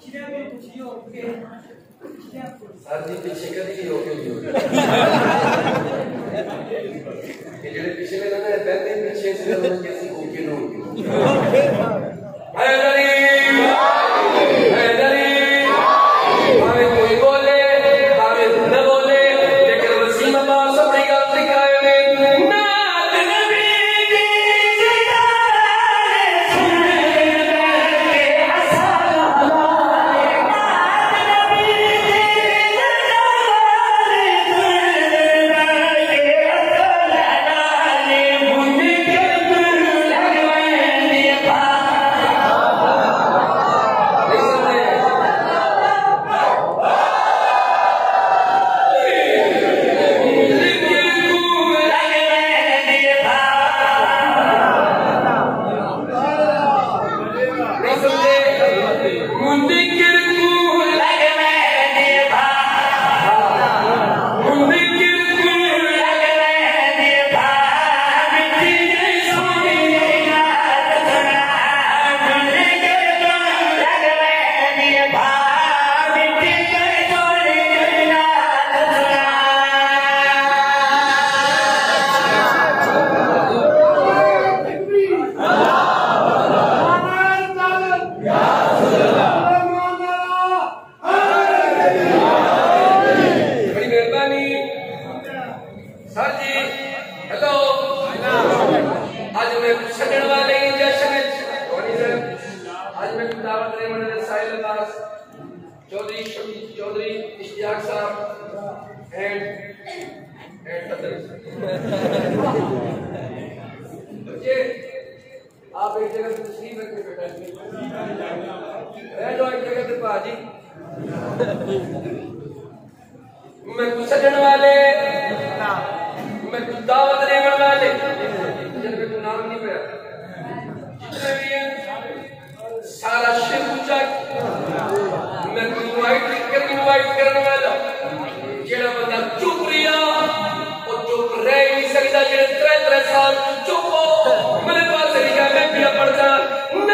Sir जी पीछे कभी होके नहीं होगा ये जो पीछे में ना बैठे पीछे से लोग कैसे होके नहीं आप एक जगह से तस्लीम रखने बैठा है जो एक जगह से पाजी मैं कुछ सजन वाले मैं कुछ दावत देने वाले जिनके तो नाम नहीं पड़ा जितने भी हैं सारा शिव पूजा मैं इनवाइट करने वाला जेड़ा बंदा चुप रिया और चुप रह नहीं सकता जेड़े 3 साल चुप हो मेरे पास रिया मैं भी पढ़ता ना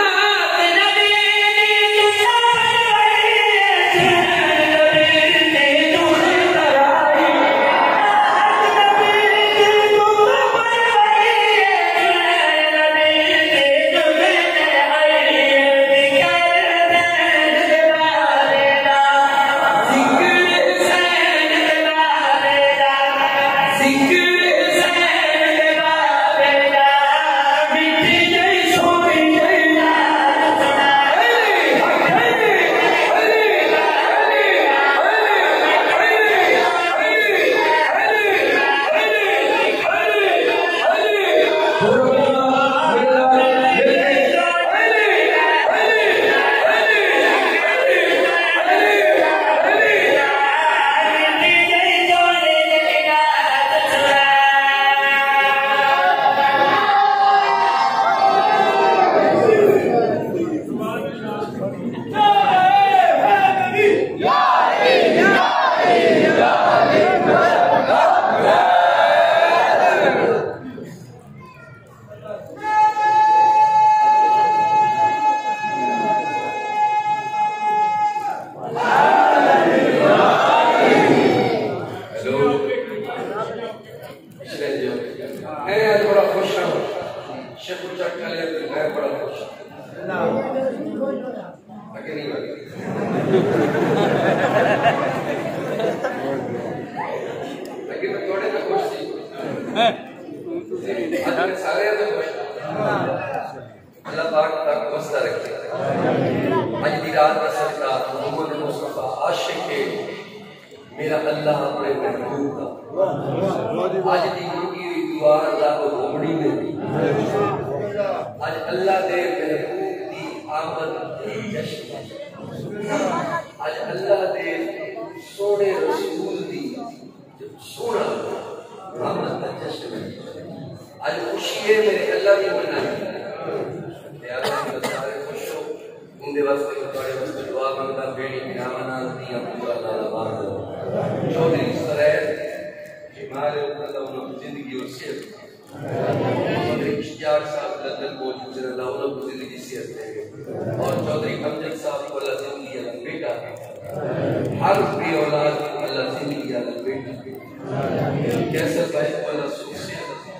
चौधरी इश्तियाक साहब लंदन मौजूद हैं, अल्लाह उन्हें जिंदगी सेहत दे और चौधरी अमजद साहब को अल्लाह जिंदगी अल्लाह बेटा हर भी औलाद अल्लाह जिंदगी अल्लाह बेटा कैसे भाई को अल्लाह सुख से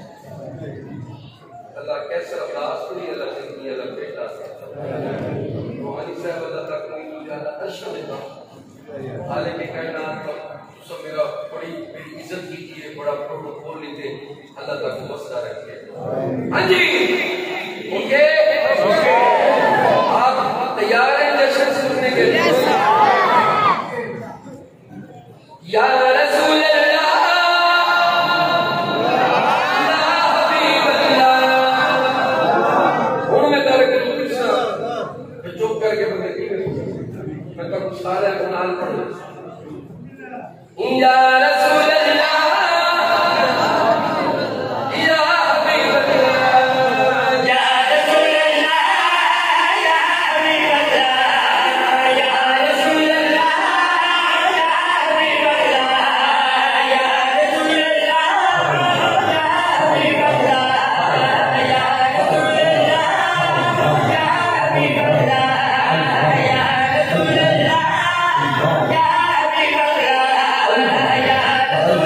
अल्लाह कैसे अब्बास को अल्लाह जिंदगी अल्लाह बेटा रोहानी साहब अल्लाह तक कोई ज्यादा अच्छा देता हालांकि कहना सब मेरा बड़ी इज्जत कीजिए, बड़ा प्रोटोकॉल लीजिए, अल्लाह तक मसला रखिए। हाँ जी ओके आप तैयार हैं जश्न सुनने के लिए? या रसूल अल्लाह या हबीब अल्लाह मैं करके चुप करके बंदे की मैं तो सारे नाल पढ़ या रसूल अल्लाह या हबीब अल्लाह या रसूल अल्लाह या हबीब अल्लाह या रसूल अल्लाह या हबीब अल्लाह या रसूल अल्लाह या हबीब अल्लाह या रसूल अल्लाह या हबीब अल्लाह या रसूल अल्लाह या हबीब अल्लाह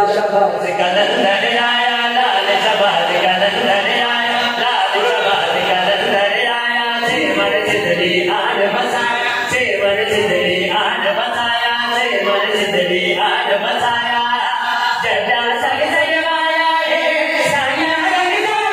शबाज कलंदर आया, लाल शबाज कलंदर आया, लाल शबाज कलंदर आया, सेवर सिद्धि आज बसाया, सेवर सिद्धि आज बसाया, सेवर सिद्धि आज बसाया, जजा सग सगवाया है, साया रंग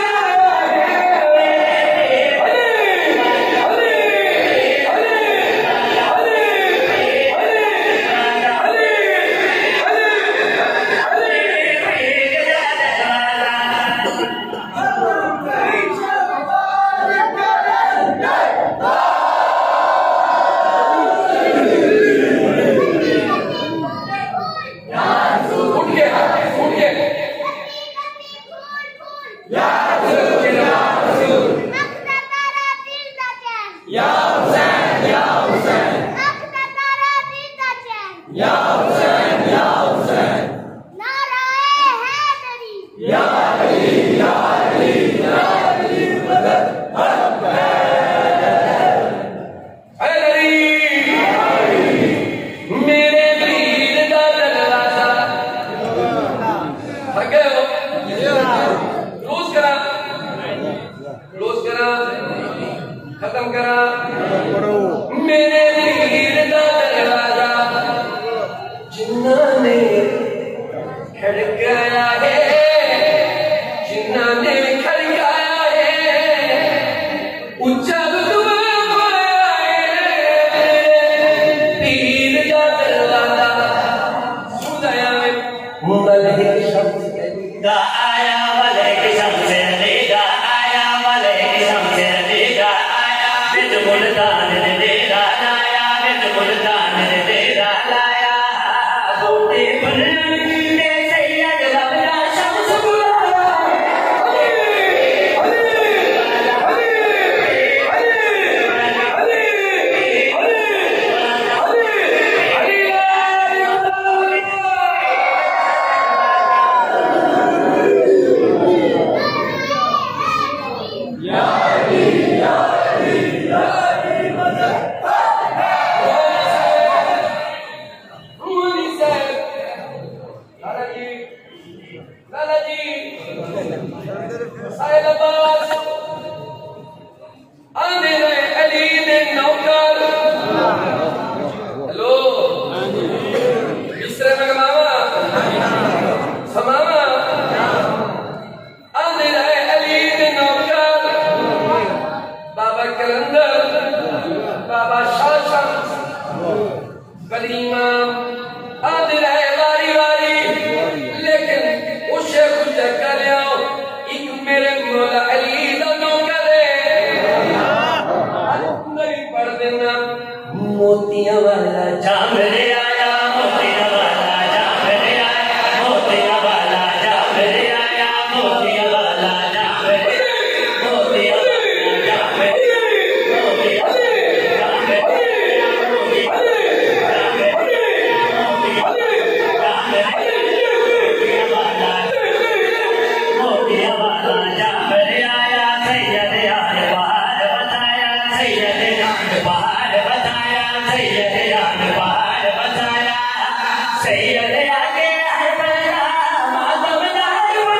खत्म करा मेरे पीर दा दरवाजा जिन्ना ने खड़काया है, जिन्ना ने खड़काया है, उच्चा रुतबा पाया है, पीर दा दरवाजा सुनाया में मलक शब्द दा आया, मलक शब्द लेगा आया, मलक शब्द लेगा मुल्तान ने तेरा लाया, मुल्तान ने तेरा लाया, बोते बुलंद ने सैयद लबला शम्स बुलाया, मोतिया वाला जाम ले आया, मोतिया वाला जाम ले आया, मोतिया वाला जाम ले आया, मोतिया वाला जाम ले आया, मोतिया वाला जाम ले आया, मोतिया वाला जाम ले आया, सैयद यार बहार बताया, सैयद यार बहार बताया, सैयद यार बहार बताया, सैयद आगे हर बला माधवदार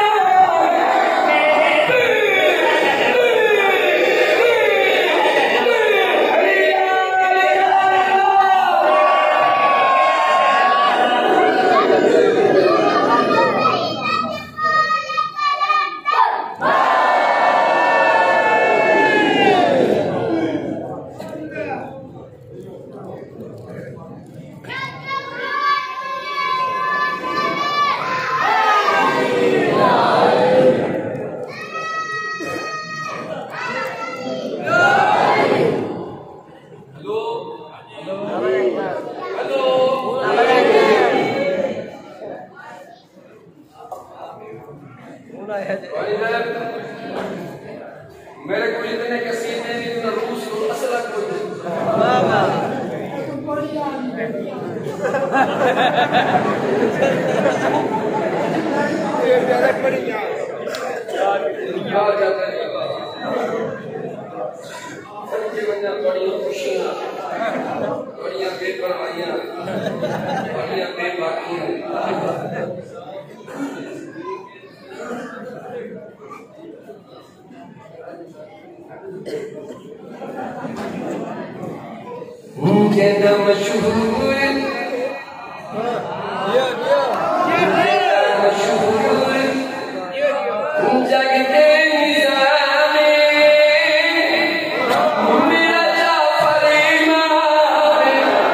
मेरे को इतने कसीदे दी तो रूस को असला को बाबा ये डायरेक्ट पड़ी यार जाता है सबके बंदा बड़ी खुशियां बड़ियां बेपरवाहियां बड़ियां बेबाकियां कहना मशहूर जगते निज़ामे मेरा जाफर इमाम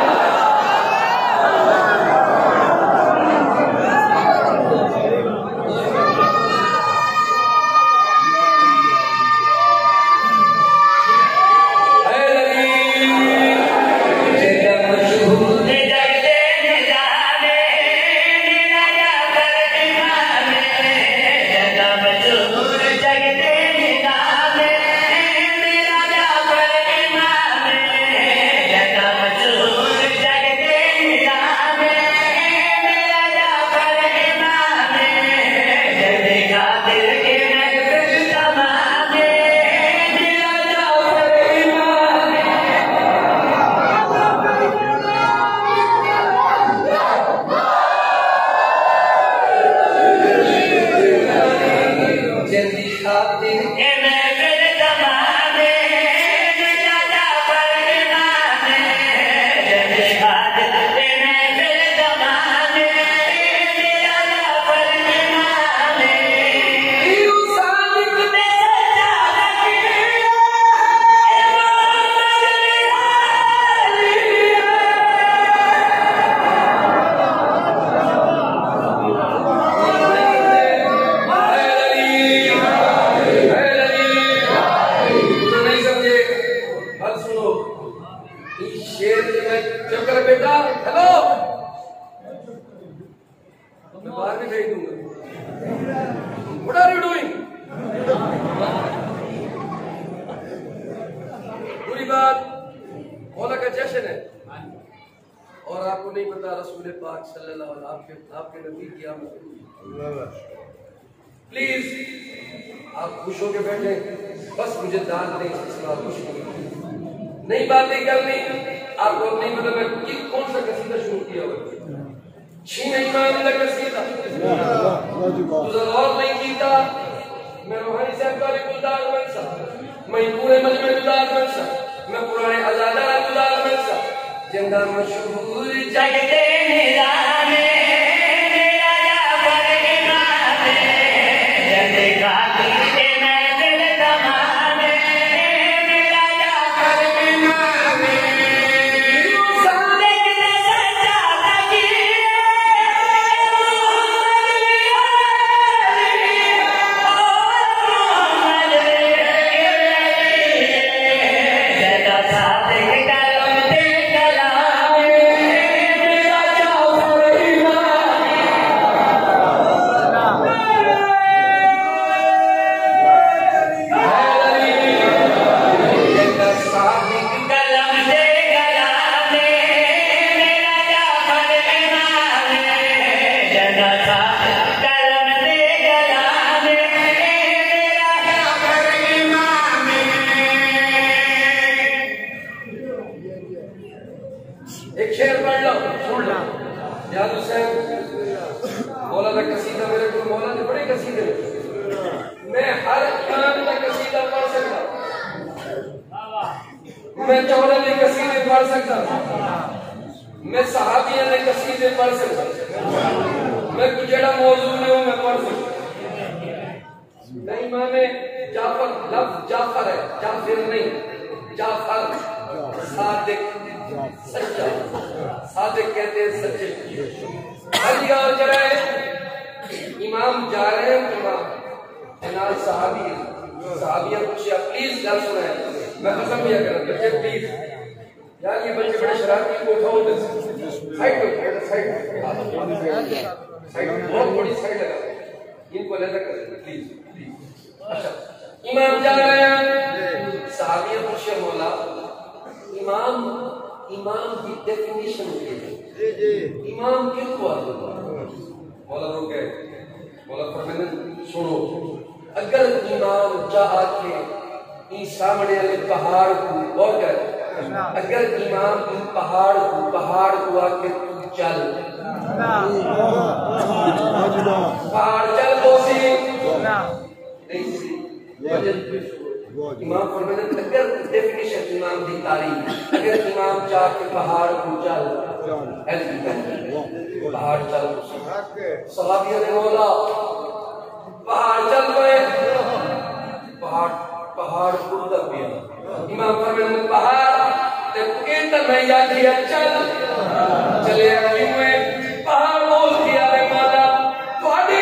प्लीज आप खुश होके बैठे, बस मुझे दान दें, खुश नहीं बातें करनी। आपको नहीं पता मैं कौन सा कसीदा शुरू किया हुआ छीन इमाम का कसीदा और नहीं कीता। मैं रूहानी साहब का गुलदार बनसा, मैं पूरे मजमे गुलदार बनसा, मैं पुराने आजादा गुलदार बनसा। जिंदा मशहूर जगते निराने मैं चौड़े में कसीदे पढ़ सकता, मैं सहाबिया ने कसीदे पढ़ सकता, मैं कुछ जड़ा मौजूद में हूँ मैं पढ़ सकता। नहीं माने जाफर लफ्ज जाफर है, जाफिर नहीं, जाफर सादिक सच्चा, सादिक कहते हैं सच्चे। और जरा इमाम जा रहे हैं, इमाम जनाब सहाबी साहबिया पूछिए प्लीज गल सुनाए, मैं कसम किया करूं बच्चे प्लीज यार ये बच्चे बड़े शरारती को उठाओ साइड पे साइड बहुत बड़ी साइड लगा इनको अलग कर प्लीज। अच्छा इमाम जा रहे हैं, साहबिया पूछिए मौला इमाम की डेफिनेशन क्या है, इमाम क्यों हुआ? मौला रुके, मौला फरमाते सुनो, अगर इमाम चाह के सामने वाले पहाड़ को और क्या, अगर इमाम इन पहाड़ को आके तू चल पहाड़ चल बोसी नहीं इमाम फरमाते हैं अगर डेफिनेशन इमाम की तारीफ अगर इमाम चाह के पहाड़ को चल पहाड़ चल सहाबियों ने बोला पहाड़ चल गए पहाड़ कूदा पिया इमाम फरमाते हैं पहाड़ ते कहता मैं याद किया चल चले क्यों है पहाड़ बोल दिया रे माला तुम्हारी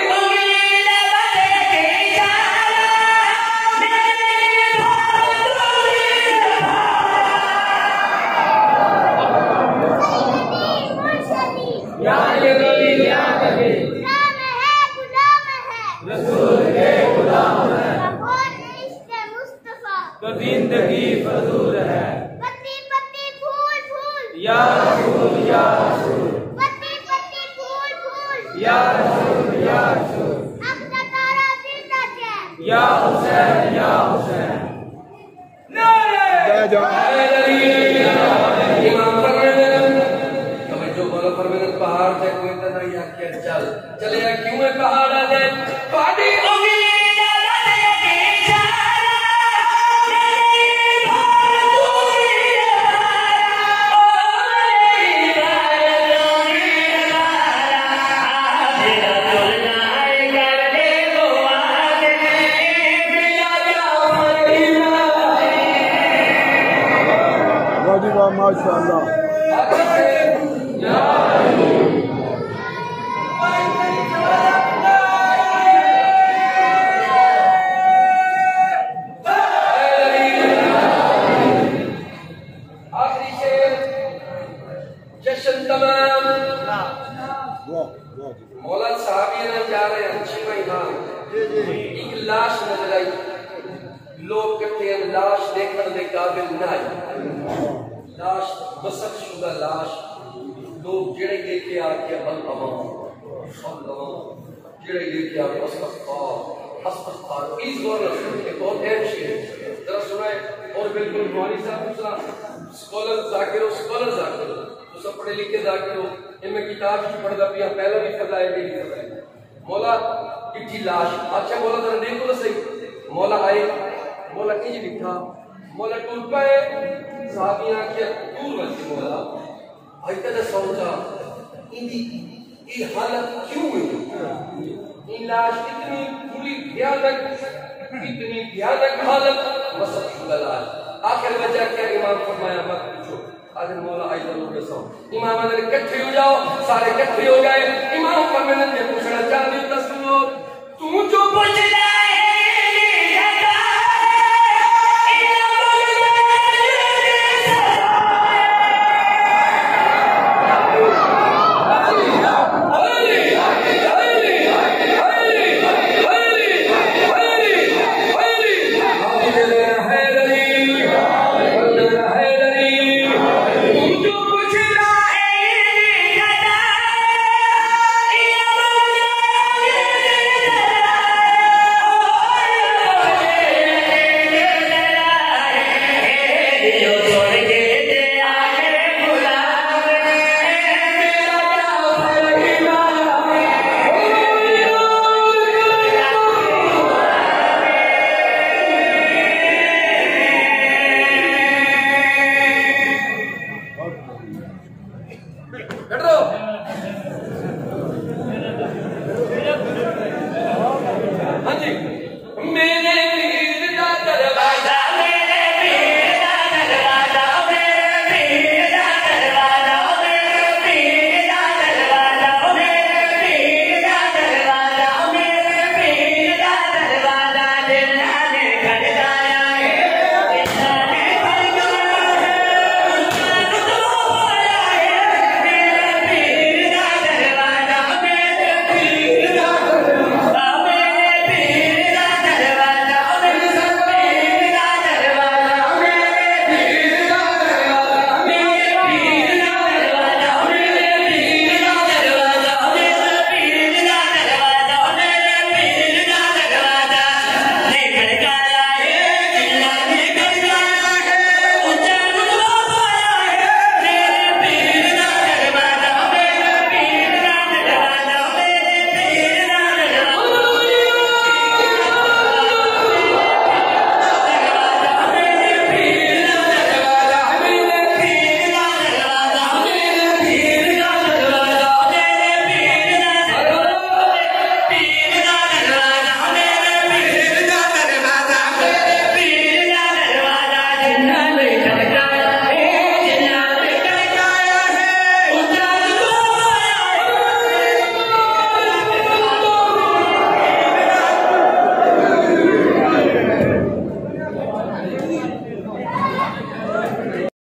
तो जिंदगी फजूल है पत्ती पत्ती फूल फूल या रसूल या रसूल पत्ती पत्ती फूल फूल या रसूल या रसूल अब तारा जिंदा है या हुसैन या हुसैन इमाम फरमाते हमें जो बोला फरमाते पहाड़ से कोई तरह या क्या चल चले क्यों है पहाड़ आ जाए पानी माशाअल्लाह आखिरी शेर जश्न तमाम मौला साहब ये जा रहे हैं अच्छी इमाम एक लाश नजर आई लोग कहते हैं लाश देखने के काबिल ना लाश बसत शुदा लाश लोग जेड़े लेके आके अल्लाह जेड़े लेके आके अस्तागफिर प्लीज गौर रखिए बहुत अहम शेर जरा सुनाए और बिल्कुल मौलवी साहब दूसरा स्कॉलर जाकिर तो सब पढ़े लिखे जाकिर हो इनमें किताब की पढ़दा पिया पहला भी फजाए भी फजाए मौला इठी लाश अच्छा मौला जरा देखो तो सही मौला आए मौला इंज लिखा मौला टूट पाए साहबियां के दूर वसी मौला आई तक सोचा इंदी ये हालत क्यों हुई इन लाश इतनी बुरी भयानक हालत वसत शुदा लाश आखिर वजह क्या इमाम फरमाया मत पूछो आज मौला आई लोग के सो इमाम ने इकट्ठे हो जाओ सारे इकट्ठे हो गए इमाम फरमाने ने पूछना चाहते